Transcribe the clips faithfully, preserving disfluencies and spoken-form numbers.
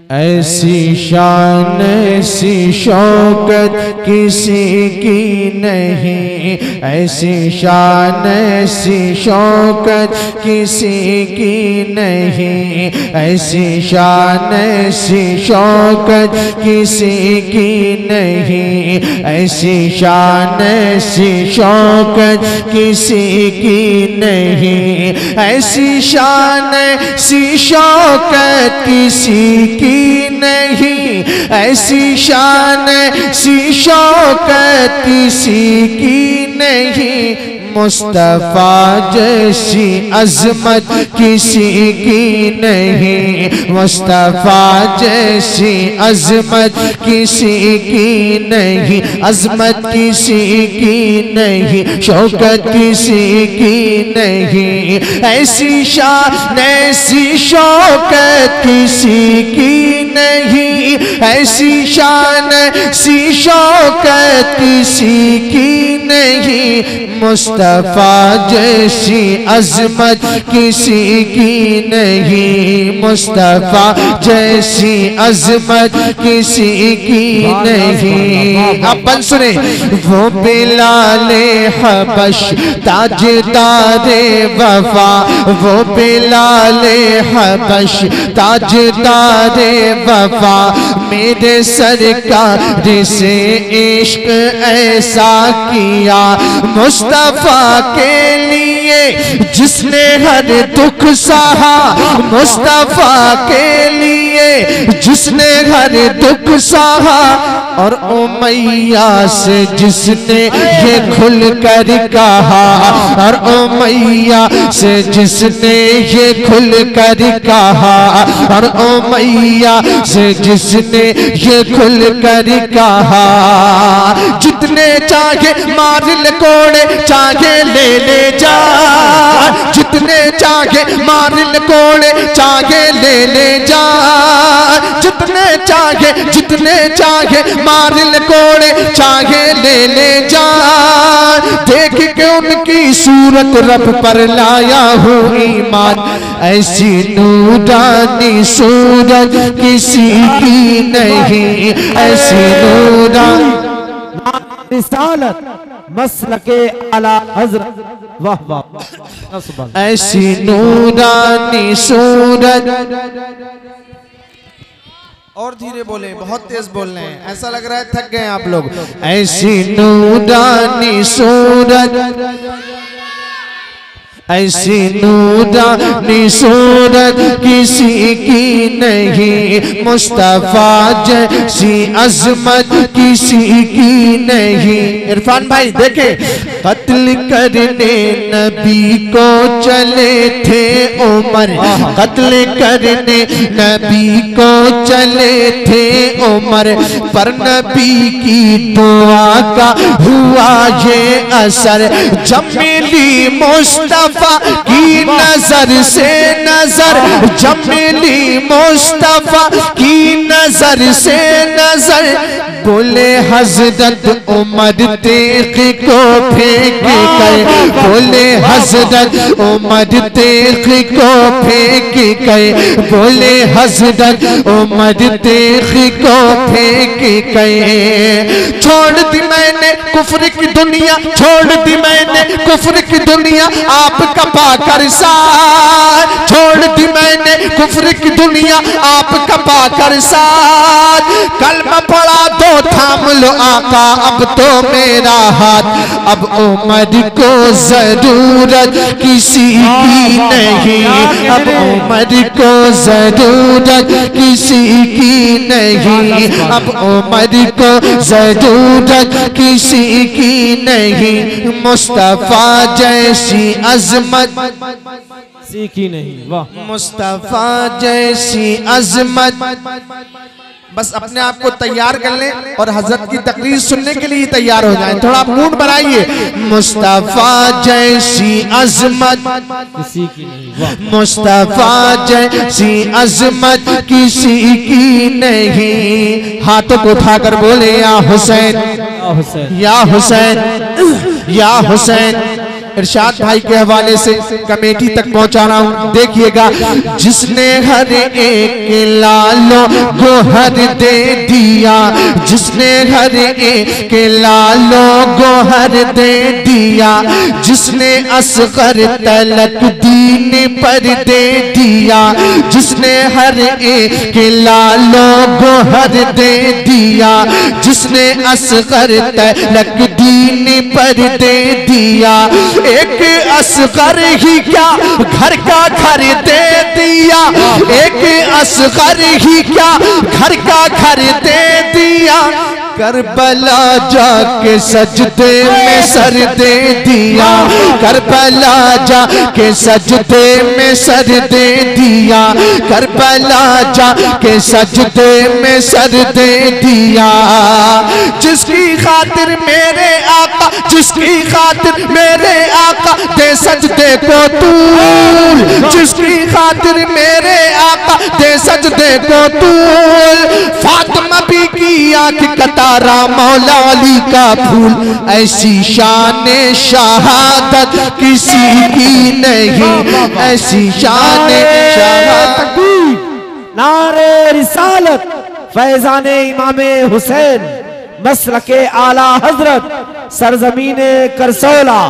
ऐसी शान ऐसी शौकत किसी की नहीं, ऐसी शान ऐसी शौकत किसी की नहीं, ऐसी शान ऐसी शौकत किसी की नहीं, ऐसी शान ऐसी शौकत किसी की नहीं, ऐसी शान ऐसी शौकत किसी की नहीं, ऐसी शान ऐसी शौकत किसी की नहीं, मुस्तफा जैसी अजमत किसी की नहीं, मुस्तफा जैसी अजमत किसी की नहीं, अजमत किसी की नहीं, शौकत किसी की नहीं, ऐसी शान ऐसी शौकत किसी की नहीं, ऐसी शान ऐसी शौकत किसी की नहीं, मुस्तफा जैसी अजमत किसी की नहीं, मुस्तफा जैसी अजमत किसी की नहीं। अपन सुने, वो बिलाले हबश ताजदारे वफा, वो बिलाले हबश ताजदारे वफा, मेरे सरकार से इश्क ऐसा किया, मुस्तफा के लिए जिसने हर दुख सहा, मुस्तफा के लिए जिसने हर दुख सहा, और उमैया से जिसने ये खुल कर कहा, और उमैया से जिसने ये खुल कर कहा, और उमैया से जिसने ये खुल कर कहा, जितने चाहे मार ले कोड़े चाहे ले ले जा, जितने चाहे मार ले कोड़े चाहे ले ले जा, जितने चाहे जितने चाहे मार ले कोड़े चाहे ले ले जा, देख के उनकी सूरत रब पर लाया हूँ ईमान, ऐसी नूरानी सूरत किसी की नहीं, ऐसी नूरानी रिसालत मसलके आला हज़रत, वाह वाह, ऐसी नूरानी सूरत। और धीरे बोले, बहुत तेज बोल रहे हैं, ऐसा लग रहा है थक गए आप लोग। ऐसी नूरानी सूरत, ऐसी नूरानी सूरत किसी की नहीं, मुस्तफा जैसी अजमत किसी की नहीं। इरफान भाई देखे, कत्ल करने नबी को चले थे उमर, कत्ल करने नबी को चले थे उमर, पर नबी की दुआ का हुआ ये असर, जब मिली मुस्तफा की नजर से नजर, जब मिली मुस्तफा की नजर से नजर, बोले हजरत उमर तेग को फेंक गए, बोले हजरत उमर तेग को फेंक गए, बोले हजरत उमर तेग को फेंक गए। छोड़ दी मैंने कुफ्र की दुनिया, छोड़ दी मैंने कुफ्र की दुनिया आपका पाकर साथ, छोड़ दी मैंने कुफ्र की दुनिया आपका पाकर साथ, कलमा पढ़ा दो थाम लो आका अब तो मेरा हाथ, अब उमर को जरूरत किसी की नहीं, अब उमर को जरूरत किसी की नहीं, अब उमर को जरूरत किसी की नहीं, मुस्तफा जैसी अजमत सीखी नहीं, वाह, मुस्तफा जैसी अजमत। बस अपने आप को तैयार कर लें और हजरत की तकरीर सुनने के लिए तैयार हो जाएं, थोड़ा मूड बनाइए। मुस्तफा जैसी अजमत किसी की नहीं, वाह, मुस्तफा जैसी अजमत किसी की नहीं। हाथों को उठाकर बोले या हुसैन, या हुसैन, या हुसैन, या हुसैन, इरशाद भाई के हवाले से कमेटी तक पहुंचा रहा हूं, देखिएगा। जिसने हर एक लालो को हर दे दिया, जिसने हर एक लालो को हर दे दिया, जिसने असगर तलक दीन पर दे दिया, जिसने हर एक लालो को हर दे दिया, जिसने असगर तलक दीन पर दे दिया। एक असगर ही क्या घर का घर दे दिया, एक असगर ही क्या घर का घर दे दिया। करबला जाके सजदे में सर दे दिया, करबला जाके सजदे में सर दे दिया, करबला जाके सजदे में सर दे दिया। जिसकी खातिर मेरे आका, जिसकी खातिर मेरे आका दे सजदे को तूल, जिसकी खातिर मेरे आका दे सजदे को तूल। फातिमा भी की आंख कतारा मौला अली का फूल, ऐसी शान शहादत किसी की नहीं, ऐसी शान शहादत। नारे रिसालत फैजाने इमामे हुसैन मसलके आला हजरत सरजमीने करसोला।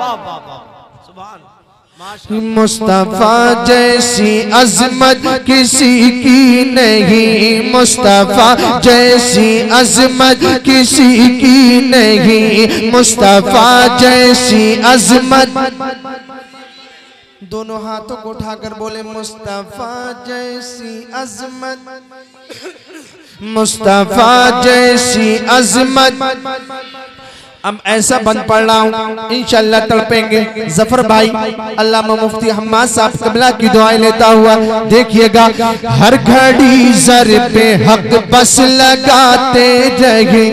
मुस्तफा जैसी अजमत किसी की नहीं, मुस्तफा जैसी अजमत किसी की नहीं, मुस्तफा जैसी अजमत। दोनों हाथों को उठाकर बोले मुस्तफा जैसी अजमत, मुस्तफा जैसी अजमत। अब ऐसा बंद पढ़ रहा हूँ, इंशाअल्लाह तड़पेंगे। जफर भाई अल्लामा मुफ्ती हम्माद साहब कबला की दुआएं लेता हुआ, देखिएगा। हर घड़ी जर पे हक बस लगाते रहे,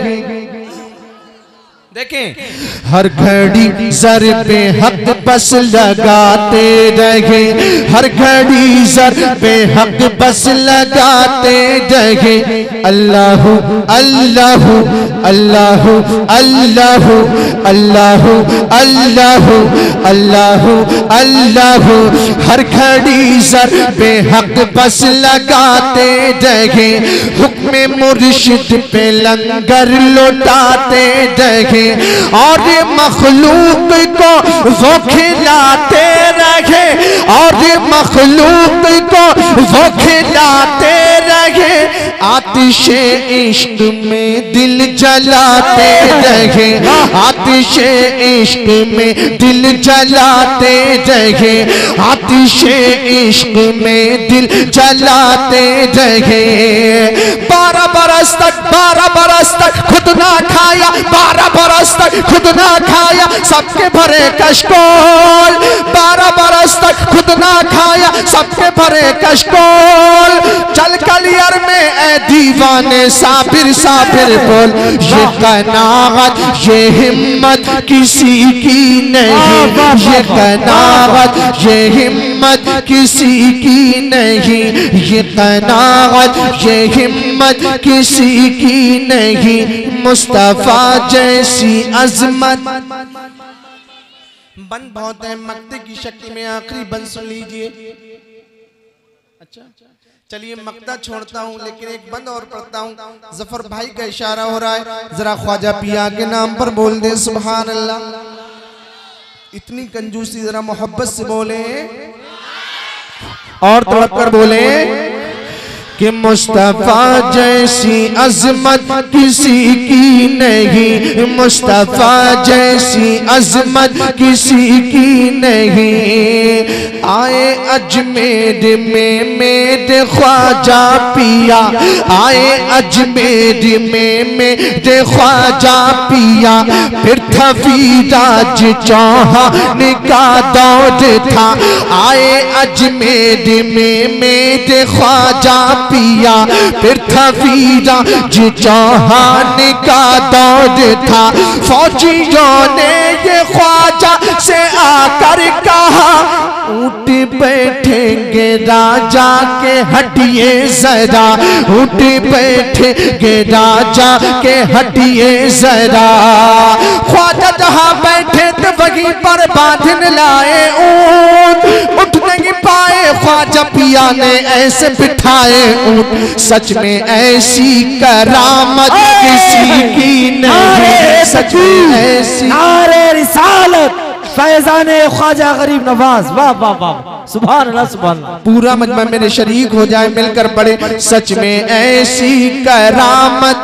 देखें, हर घड़ी जर पे हक बस लगाते रहे, हर घड़ी जर पे हक बस लगाते रहे। अल्लाहु अल्लाहु अल्लाहु अल्लाहु अल्लाहु अल्लाहु अल्लाहु अल्लाहु, हर घड़ी जर पे हक बस लगाते रहे। हुक्म मुर्शिद पे लंगर लौटाते रहे, और मखलूक को वो खिलाते रहे, और मखलूक को वो खिलाते रहे। आतिशे इश्क में दिल जलाते रहे, आतिशे इश्क में दिल जलाते रहे, आतिशे इश्क में दिल जलाते रहे। बारह बरस तक, बारह बरस तक खुद ना खाया, बारह बरस तक खुद ना खाया, सबके भरे कशकोल। बारह बरस तक खुद ना खाया, सबके भरे कशकोल। चल कलियर में ए दीवाने साबिर साबिर बोल, ये कनागत ये हिम्मत किसी की नहीं, ये कनागत ये हिम्मत किसी की नहीं, ये कनागत ये हिम्मत किसी की नहीं। मुस्तफा जैसी अजमत। बंद बहुत है, मक्ते की शक्ल में आखिरी बंद सुन लीजिए। अच्छा चलिए मक्ता छोड़ता हूँ, लेकिन एक बंद और पढ़ता हूँ। जफर भाई का इशारा हो रहा है, जरा ख्वाजा पिया के नाम पर बोल दे सुभान अल्लाह। इतनी कंजूसी, जरा मोहब्बत से बोले और तड़प कर बोले कि मुस्तफा जैसी अजमत किसी की नहीं, मुस्तफा जैसी अजमत किसी की नहीं। आए अजमेर में मेरे ख्वाजा पिया, आए अजमेर में मेरे ख्वाजा पिया। फिर था वीराज चौहान का दौर था, आए अजमेर में मेरे ख्वाजा पिया। फिर था वीराज चौहान का दौर था, फौजियों ने ये ख्वाजा से आकर कहा उठ बैठेंगे राजा के हटिए जरा, उठ बैठेंगे राजा के हटिए जरा। ख्वाजा जहां बैठे थे वहीं पर बांधने लाए ऊंट, उठ नहीं पाए ख्वाजा पिया ने ऐसे बिठाए ऊंट। सच में ऐसी करामत किसी की नहीं, सच में ऐसी। नारे रिसालत फैजाने ख्वाजा गरीब नवाज, वाह वाह वाह, सुभान अल्लाह सुभान अल्लाह। पूरा मजमा मेरे शरीक हो जाए मिलकर पड़े। सच में ऐसी करामत,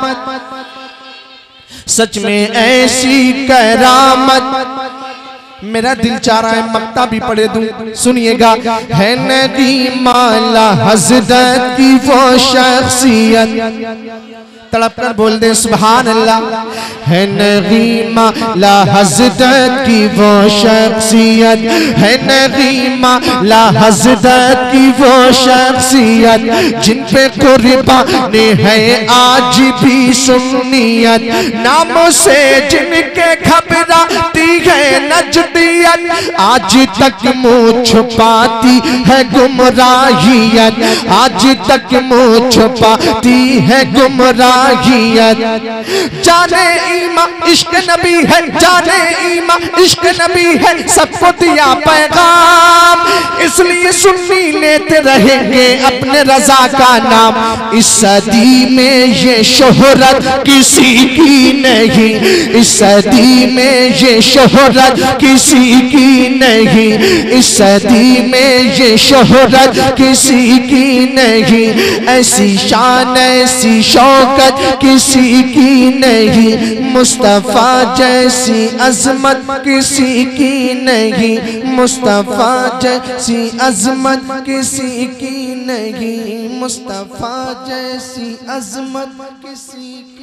सच में ऐसी करामत। मेरा दिल चाह रहा है मक्ता भी पढ़े दूं, सुनिएगा। है नदी माला हजरत की वो शख्सियत, तड़प कर बोल दे सुभान अल्लाह। है नगीमा ला हजरत की वो शख्सियत, है नगीमा ला हजरत की वो शख्सियत, जिन पे कुर्बानी है आज भी सुन्नियत, नामों से जिनके घबराती है नजदियत, आज तक मुँह छुपाती है गुमराहियत, आज तक मुँह छुपाती है गुमराहियत। जाने ईमा इश्क नबी है, जाने ईमा इश्क नबी है, सबको दिया पैगाम, इसलिए सुन्नी लेते रहेंगे अपने रजा का नाम। इस सदी में ये शोहरत किसी की नहीं, इस सदी में ये शोहरत किसी की नहीं, इस सदी में ये शोहरत किसी की नहीं। ऐसी शान ऐसी शौकत किसी की नहीं, मुस्तफा जैसी अजमत किसी की नहीं, मुस्तफा जैसी अजमत किसी की नहीं, मुस्तफा जैसी अजमत किसी